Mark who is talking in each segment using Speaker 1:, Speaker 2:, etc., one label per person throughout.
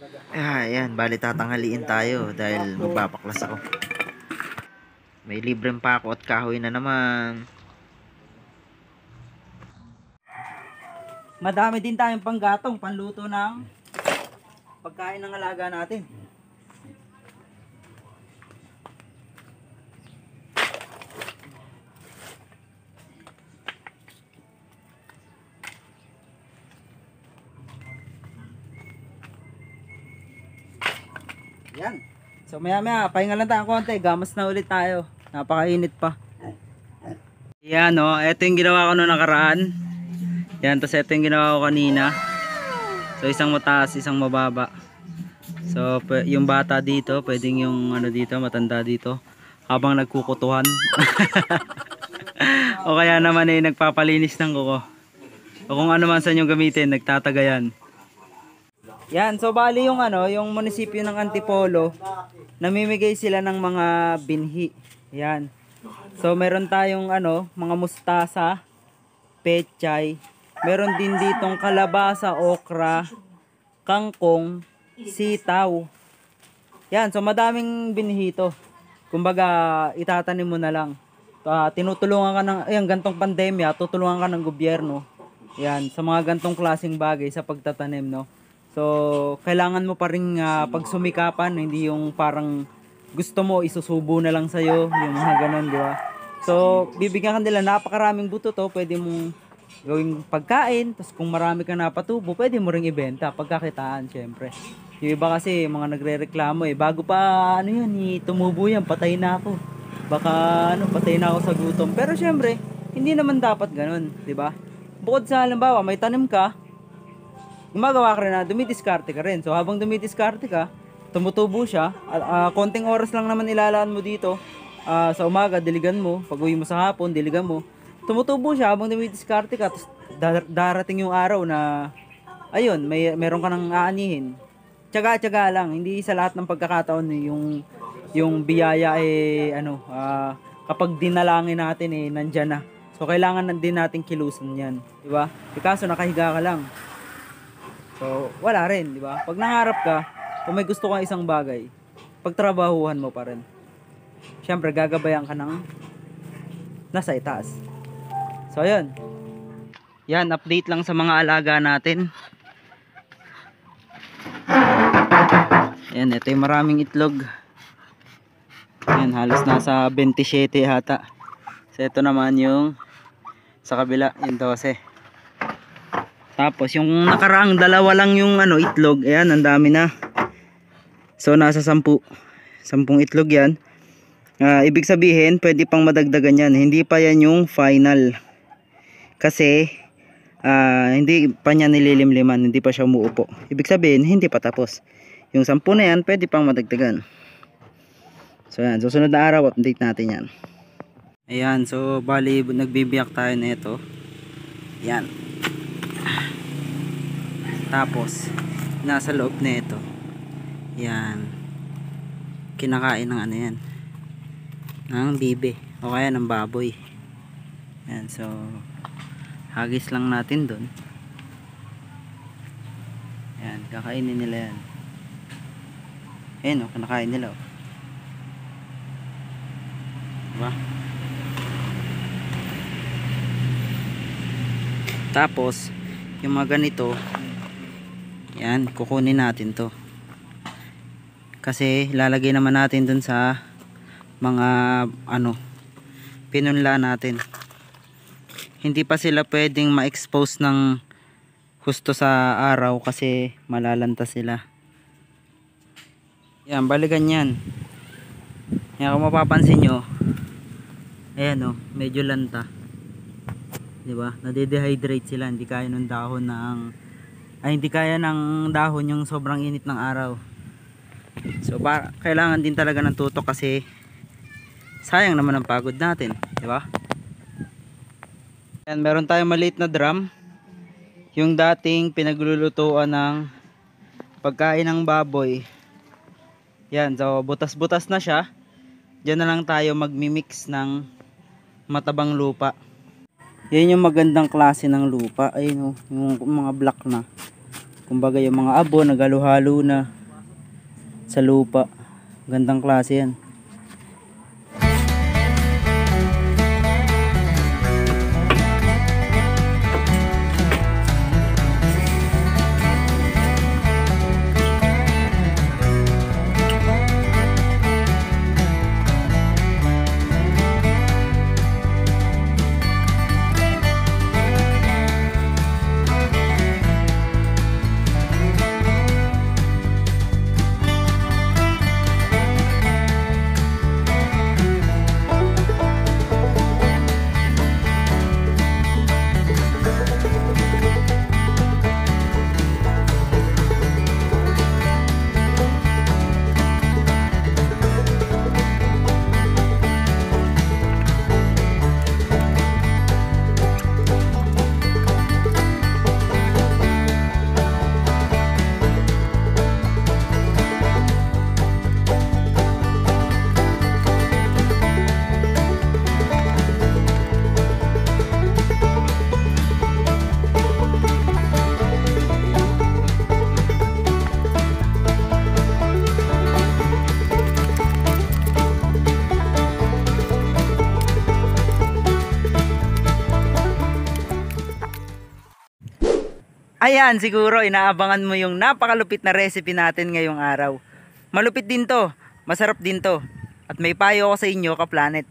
Speaker 1: Ayan, bali tatanghaliin tayo dahil magbabaklas ako. May libreng pako at kahoy na naman.
Speaker 2: Madami din tayong panggatong, panluto ng pagkain ng alaga natin. Yan. So maya maya, pahinga lang tayo konti, gamas na ulit tayo. Napakainit pa. Yan o, ito yung ginawa ko noong nakaraan. Yan, tapos ito yung ginawa ko kanina. So isang mataas, isang mababa. So yung bata dito, pwedeng yung ano dito, matanda dito, habang nagkukutuhan. O kaya naman nagpapalinis ng kuko. O kung ano man sa inyong gamitin, nagtatagayan. Yan, so bali yung yung munisipyo ng Antipolo, namimigay sila ng mga binhi. Yan. So meron tayong mga mustasa, pechay, meron din ditong kalabasa, okra, kangkong, sitaw. Yan, so madaming binhi to. Kumbaga itatanim mo na lang. Tinutulungan ka ng gantong pandemya, tutulungan ka ng gobyerno. Yan, sa mga gantong klaseng bagay sa pagtatanim, no. So, kailangan mo pa rin pagsumikapan, hindi yung parang gusto mo isusubo na lang sa'yo, yung mga ganun, di ba? So, bibigyan ka nila, napakaraming buto to, pwede mong gawing pagkain, tapos kung marami kang napatubo, pwede mo ring ibenta, pagkakitaan, syempre. Yung iba kasi, mga nagre-reklamo bago pa, tumubo yan, patay na ako. Baka, patay na ako sa gutom. Pero syempre, hindi naman dapat ganun, di ba? Bukod sa halimbawa, may tanim ka, gumagawa ka rin na dumidiskarte ka rin. So habang dumidiskarte ka, tumutubo siya. Konting oras lang naman ilalaan mo dito. Sa umaga, diligan mo. Pag uwi mo sa hapon, diligan mo. Tumutubo siya habang dumidiskarte ka. Tapos darating yung araw na, ayun, meron ka nang aanihin. Tiyaga-tiyaga lang. Hindi sa lahat ng pagkakataon yung biyaya kapag dinalangin natin nandyan na. So kailangan din natin kilusan yan. Diba? Kaso nakahiga ka lang. So, wala rin, di ba? Pag nangarap ka, kung may gusto kang isang bagay, pagtrabahuhan mo pa rin. Siyempre, gagabayan ka ng nasa itaas. So, ayun. Yan, update lang sa mga alaga natin. Yan, ito yung maraming itlog. Yan, halos nasa 27 hata. So, ito naman yung sa kabila, yung 12. Tapos yung nakaraang dalawa lang yung itlog, ayan, ang dami na. So nasa 10 itlog yan. Ibig sabihin, pwede pang madagdagan yan. Hindi pa yan yung final. Kasi hindi pa niya nililimliman, hindi pa siya umuupo. Ibig sabihin, hindi pa tapos. Yung 10 na yan, pwede pang madagdagan. So yan, susunod na araw, update natin yan. Ayan, so bali nagbibiyak tayo na ito. Yan. Tapos nasa loob na ito, yan, kinakain ng yan, ng bibe o kaya ng baboy. Yan, so hagis lang natin dun. Yan, kakainin nila yan. Ayan kinakain nila diba? Tapos yung mga ganito, yan, kukunin natin to. Kasi lalagay naman natin dun sa mga pinunla natin. Hindi pa sila pwedeng ma-expose ng husto sa araw kasi malalanta sila. Yan, balikan yan. Yan, kung mapapansin nyo, ayan medyo lanta. Diba? Nade-dehydrate sila, hindi kaya ng dahon hindi kaya ng dahon yung sobrang init ng araw. So kailangan din talaga ng tutok kasi sayang naman ang pagod natin, di ba? Yan, meron tayong maliit na drum. Yung dating pinaglulutuan ng pagkain ng baboy. Yan, so butas-butas na siya. Diyan na lang tayo magmi-mix ng matabang lupa. Yan yung magandang klase ng lupa. Ayun yung mga black na. Kumbaga yung mga abo nagalo-halo na. sa lupa. Gandang klase yan. Ayan, siguro inaabangan mo yung napakalupit na recipe natin ngayong araw. Malupit din to, masarap din to. At may payo ako sa inyo, ka-planet.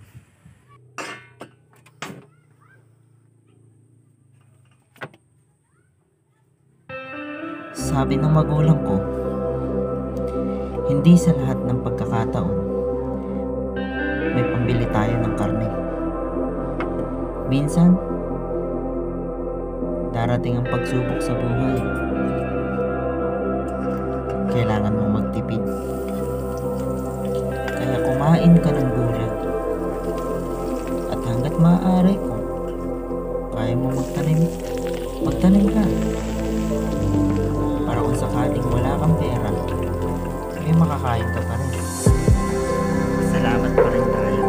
Speaker 1: Sabi ng magulang ko, hindi sa lahat ng pagkakataon may pambili tayo ng karne. Minsan, darating ang pagsubok sa buhay. Kailangan mong magtipid. Kaya kumain ka ng gulay. At hanggat maaari, kung kaya mo magtanim ka. Para kung sakaling wala kang pera, may makakain ka pa rin. Salamat pa rin tayo.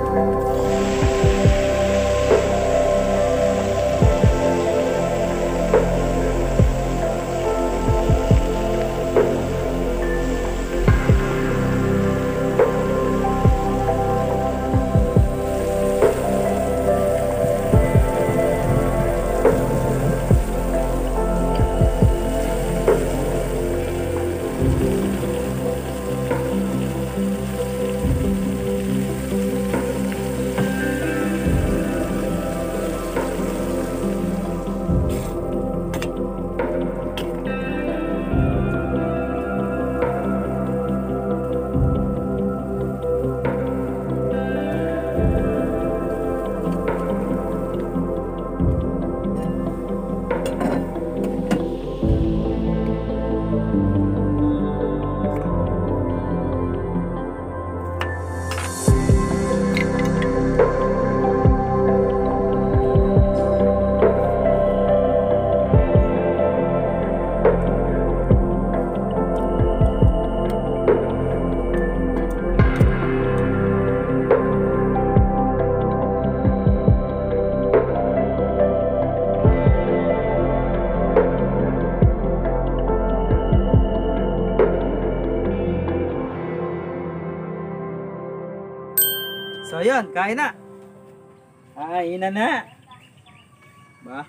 Speaker 2: So yun, kain na. Kain na. Ba?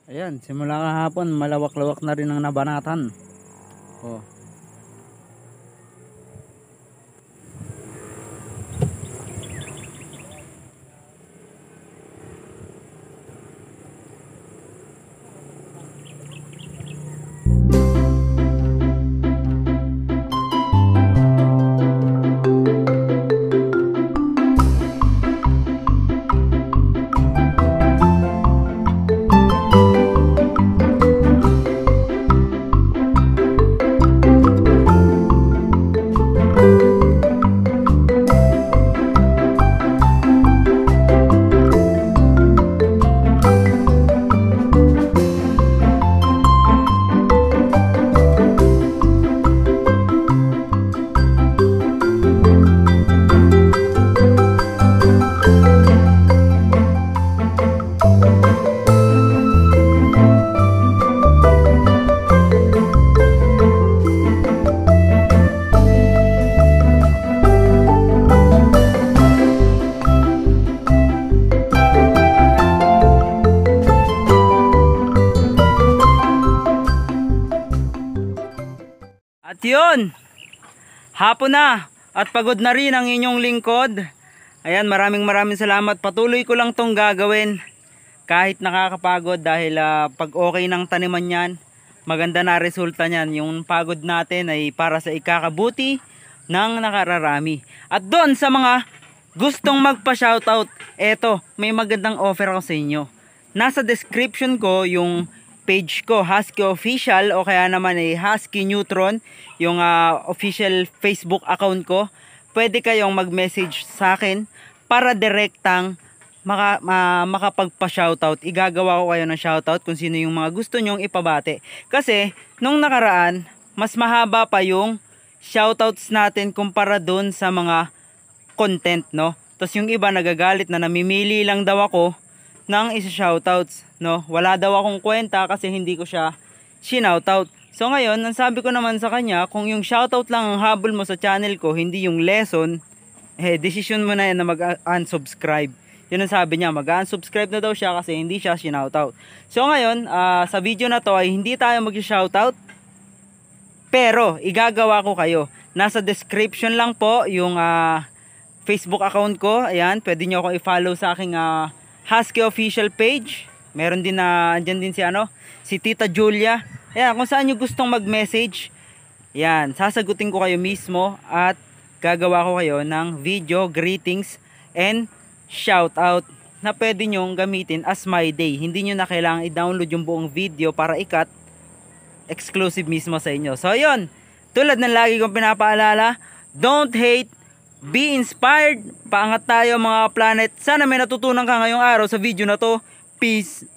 Speaker 2: Ayan, simula kahapon malawak-lawak na rin ang nabanatan. Oh. At yun, hapon na at pagod na rin ang inyong lingkod. Ayan, maraming salamat. Patuloy ko lang tong gagawin kahit nakakapagod dahil pag okay ng taniman yan, maganda na resulta niyan. Yung pagod natin ay para sa ikakabuti ng nakararami. At doon sa mga gustong magpa-shoutout, eto, may magandang offer ako sa inyo. Nasa description ko yung page ko, Husky Official, o kaya naman ay Husky Neutron, yung official Facebook account ko. Pwede kayong mag-message sa akin para direktang makapagpa-shoutout. Igagawa ko kayo ng shoutout kung sino yung mga gusto nyong ipabate. Kasi nung nakaraan, mas mahaba pa yung shoutouts natin kumpara dun sa mga content, no? Tapos yung iba nagagalit na namimili lang daw ako ng isa-shoutouts, no? Wala daw akong kwenta kasi hindi ko siya sinoutout. So ngayon, ang sabi ko naman sa kanya, kung yung shoutout lang ang habol mo sa channel ko, hindi yung lesson, decision mo na yan na mag-unsubscribe. Yun ang sabi niya, mag-unsubscribe na daw siya kasi hindi siya sinoutout. So ngayon, sa video na to ay hindi tayo mag-shoutout, pero igagawa ko kayo. Nasa description lang po yung Facebook account ko. Ayan, pwede nyo ako i-follow sa aking Husky Official page. Meron din andyan din si Tita Julia. Ayan, kung saan nyo gustong mag-message, yan, sasagutin ko kayo mismo at gagawa ko kayo ng video greetings and shoutout na pwede nyong gamitin as my day. Hindi nyo na kailangan i-download yung buong video para ikat, exclusive mismo sa inyo. So yun, tulad ng lagi kong pinapaalala, don't hate, be inspired. Paangat tayo mga planet. Sana may natutunan ka ngayong araw sa video na to. Peace